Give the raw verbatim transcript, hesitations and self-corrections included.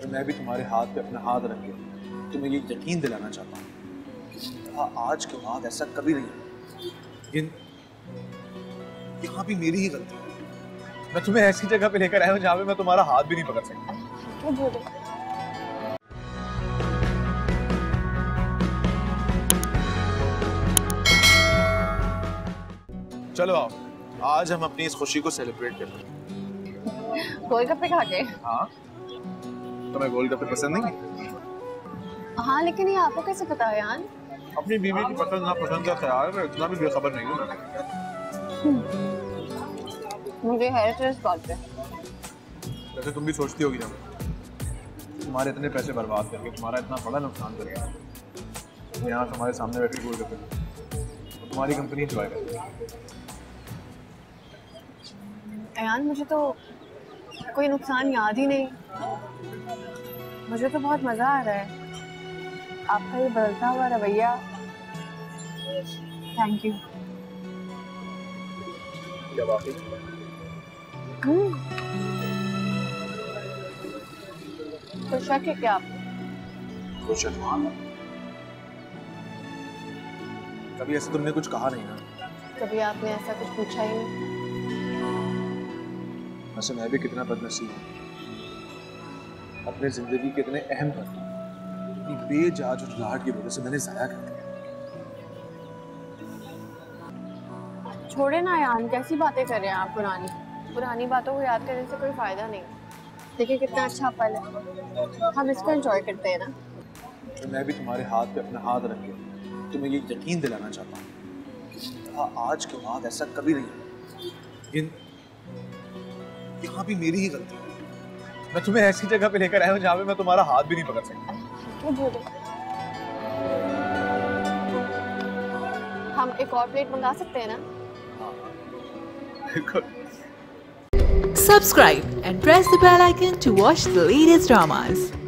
तो मैं भी तुम्हारे हाथ पे अपना हाथ रख के तुम्हें ये यकीन दिलाना चाहता हूँ, आज के बाद ऐसा कभी नहीं होगा। लेकिन यहाँ भी मेरी ही गलती है। मैं तुम्हें ऐसी जगह पे लेकर आया हूँ जहाँ पे मैं तुम्हारा हाथ भी नहीं पकड़ सकता। क्या बोल रहे? चलो आओ, आज हम अपनी इस खुशी को सेलिब्रेट करते हैं। गोलगप्पे खा के? हाँ, तुम्हें गोलगप्पे पसंद नहीं? हाँ, लेकिन ये आपको कैसे पता है यार? अपनी बीवी की पसंद ना पसंद का ख्याल है, इतना भी बेखबर नहीं हूँ मैं। मुझे हैरत है इस बात पे। वैसे तुम भी सोचती होगी ना, तुम्हारे इतने पैसे बर्बाद करके, तुम्हारा इतना बड़ा नुकसान करके यहाँ तुम्हारे सामने बैठे गोलगप्पे तो तुम्हारी कंपनी एंजॉय करती है। यार मुझे तो कोई नुकसान याद ही नहीं। मुझे तो बहुत मजा आ रहा है। आपका ये बदलता हुआ रवैया, थैंक यू। क्या बात है? तो शक है क्या आपको? कुछ शक? कभी ऐसे तुमने कुछ कहा नहीं ना? कभी आपने ऐसा कुछ पूछा ही नहीं। वैसे मैं भी कितना बदनसीब हूँ, अपने जिंदगी के इतने अहम पल अपनी बेजा झुठलाहट की वजह से मैंने जाया कर दिया। छोड़े ना यार, कैसी बातें कर रहे हैं आप? पुरानी पुरानी बातों को याद करने से कोई फायदा नहीं। देखिए कितना अच्छा पल है, हम इसको एंजॉय करते हैं ना। तो मैं भी तुम्हारे हाथ पे अपना हाथ रख के तुम्हें ये यकीन दिलाना चाहता हूँ, आज के बाद ऐसा कभी नहीं होगा। लेकिन यहाँ भी मेरी ही गलती है। मैं तुम्हें ऐसी जगह पे लेकर आया हूँ जहाँ पे मैं तुम्हारा हाथ भी नहीं पकड़ सकता। क्या बोल रहे? हम एक और प्लेट मंगा सकते हैं ना? बिल्कुल। Subscribe and press the bell icon to watch the latest dramas.